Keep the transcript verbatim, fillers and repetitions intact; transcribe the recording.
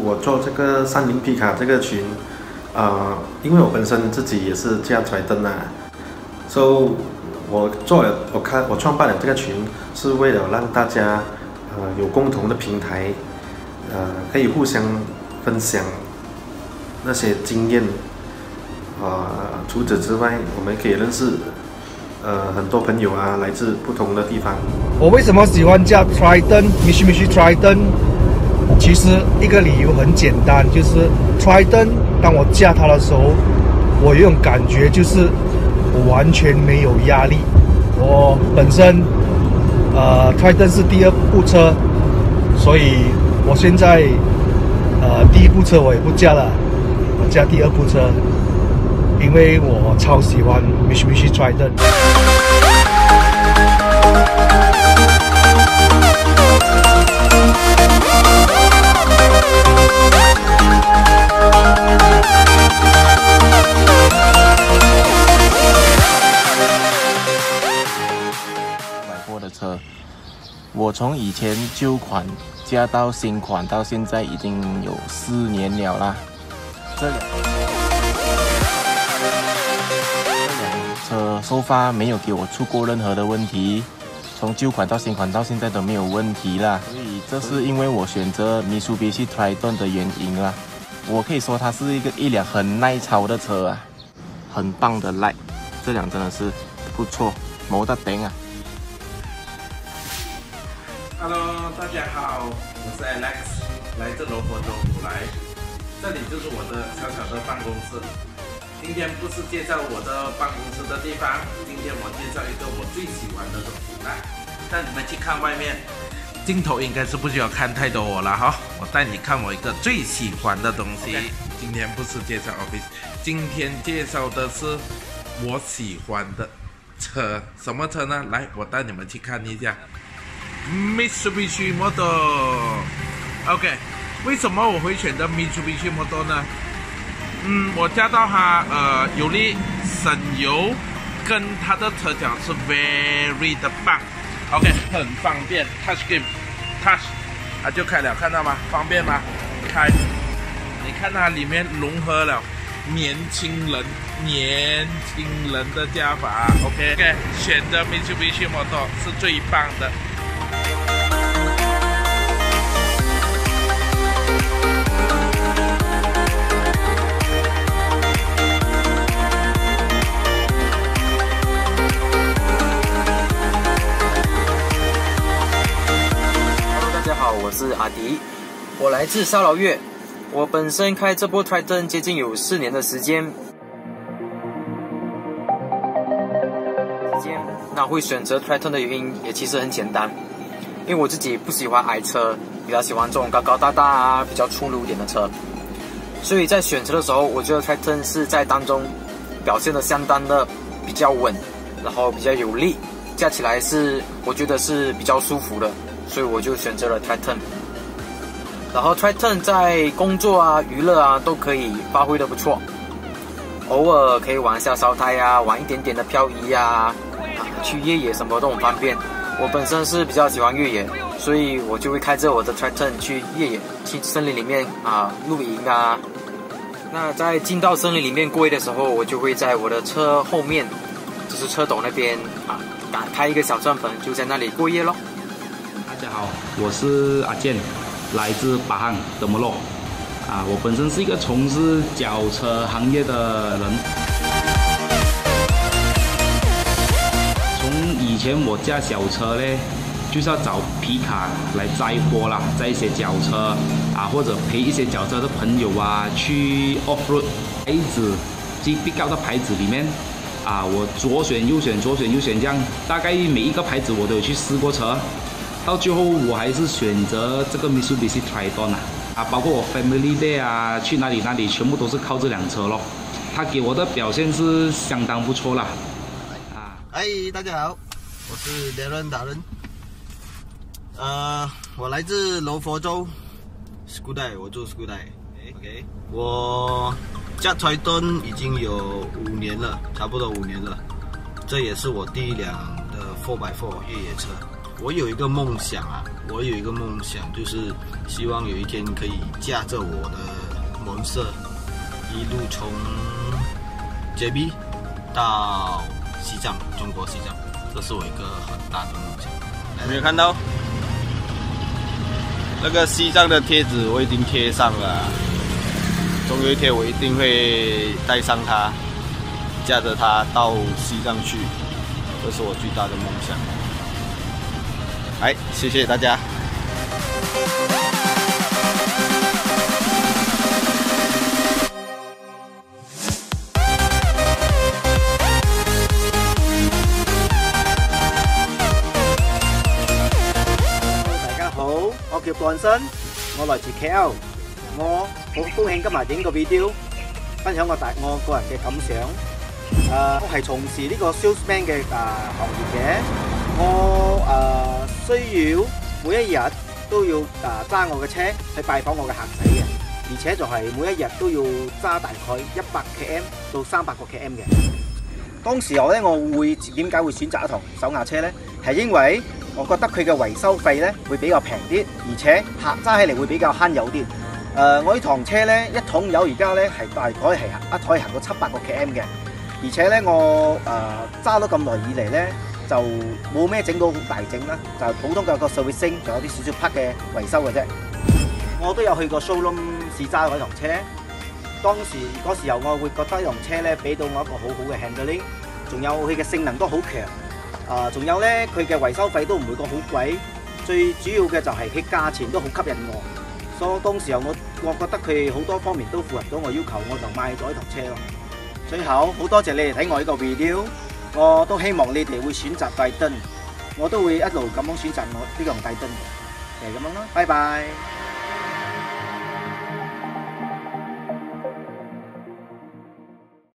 我做这个三菱皮卡这个群，呃，因为我本身自己也是驾揣灯啊，所以我做了，我看我创办了这个群，是为了让大家呃有共同的平台，呃，可以互相分享那些经验。呃，除此之外，我们可以认识呃很多朋友啊，来自不同的地方。 我为什么喜欢驾 Triton、Mitsubishi Triton？ 其实一个理由很简单，就是 Triton 当我驾它的时候，我有种感觉就是我完全没有压力。我本身呃 Triton 是第二部车，所以我现在呃第一部车我也不驾了，我驾第二部车。因为我超喜欢 Mitsubishi Triton。 买过的车，我从以前旧款加到新款，到现在已经有四年了啦。这两。车收发没有给我出过任何的问题，从旧款到新款到现在都没有问题啦，所以这是因为我选择 Mitsubishi Triton 的原因啦。我可以说它是一个一辆很耐操的车啊，很棒的 light， 这辆真的是不错，冇得頂啊 ！Hello， 大家好，我是 Alex， 来自罗佛州普莱，这里就是我的小小的办公室。今天不是介绍我的办公室的地方，今天我介绍一个我最喜欢的东西啦。带你们去看外面，镜头应该是不需要看太多我了哈。我带你看我一个最喜欢的东西。Okay. 今天不是介绍 office， 今天介绍的是我喜欢的车，什么车呢？来，我带你们去看一下 Mitsubishi Moto。OK， 为什么我会选择 Mitsubishi Moto 呢？嗯，我驾到它，呃，油力、省油，跟它的车脚是 very 的棒 ，OK， 很方便 ，touch game，touch， 它就开了，看到吗？方便吗？开，你看它里面融合了年轻人、年轻人的驾法 ，OK， OK， 选择 Mitsubishi Moto 是最棒的。 我是阿迪，我来自沙劳越。我本身开这部 Triton 接近有四年的时间。那会选择 Triton 的原因也其实很简单，因为我自己不喜欢矮车，比较喜欢这种高高大大啊、比较粗鲁一点的车。所以在选车的时候，我觉得 Triton 是在当中表现的相当的比较稳，然后比较有力，驾起来是我觉得是比较舒服的。所以我就选择了 Triton， 然后 Triton 在工作啊、娱乐啊都可以发挥的不错，偶尔可以玩一下烧胎啊，玩一点点的漂移啊，啊去越野什么都很方便。我本身是比较喜欢越野，所以我就会开着我的 Triton 去越野，去森林里面啊露营啊。那在进到森林里面过夜的时候，我就会在我的车后面，就是车斗那边啊，打开一个小帐篷，就在那里过夜咯。 大家好，我是阿健，来自巴汉德摩洛。啊，我本身是一个从事脚车行业的人。从以前我驾小车嘞，就是要找皮卡来载货啦，载一些脚车啊，或者陪一些脚车的朋友啊去 off-road。牌子，去必告的牌子里面啊，我左选右选，左选右选这样，大概每一个牌子我都有去试过车。到最后我还是选择这个 Mitsubishi Triton 啊，啊，包括我 Family Day 啊，去哪里哪里全部都是靠这辆车咯。它给我的表现是相当不错啦。啊， 嗨，大家好，我是连人达人。呃，我来自柔佛州 ，Skudai， 我住 Skudai。OK， 我驾 Triton 已经有五年了，差不多五年了。这也是我第一辆的 四 by 四 越野车。 我有一个梦想啊，我有一个梦想，就是希望有一天可以驾着我的摩托车，一路从 J B 到西藏，中国西藏，这是我一个很大的梦想。有没有看到那个西藏的贴纸？我已经贴上了，总有一天我一定会带上它，驾着它到西藏去，这是我最大的梦想。来，谢谢大家。 大家好，我叫幹生，我來自 K L， 我好高興今日影個 video， 分享我大我個人嘅感想。誒、呃，我係從事呢個 salesman 嘅誒、呃、行業嘅。我誒、呃、需要每一日都要誒揸、呃、我嘅車去拜訪我嘅客仔嘅，而且就係每一日都要揸大概一百 km 到三百個 km 嘅。當時候咧，我會點解會選擇一台手壓車咧？係因為我覺得佢嘅維修費咧會比較平啲，而且行揸起嚟會比較慳油啲。誒、呃，我呢堂車咧一桶油而家咧係大概係一可以行到七百個 km 嘅，而且咧我誒揸咗咁耐以嚟咧。就冇咩整到好大整啦，就普通嘅個 servicing， 仲有啲少少 part 嘅維修嘅啫。我都有去過 showroom 試揸嗰台車，當時嗰時候我會覺得呢台車咧俾到我一個好好嘅 handling， 仲有佢嘅性能都好強，啊，仲有咧佢嘅維修費都唔會講好貴，最主要嘅就係佢價錢都好吸引我，所以當時候我我覺得佢好多方面都符合到我要求，我就買咗呢台車咯。最後好多謝你哋睇我呢個 video。我都希望你哋會選擇Triton，我都會一路咁樣選擇我呢個Triton，就係咁樣咯，拜拜。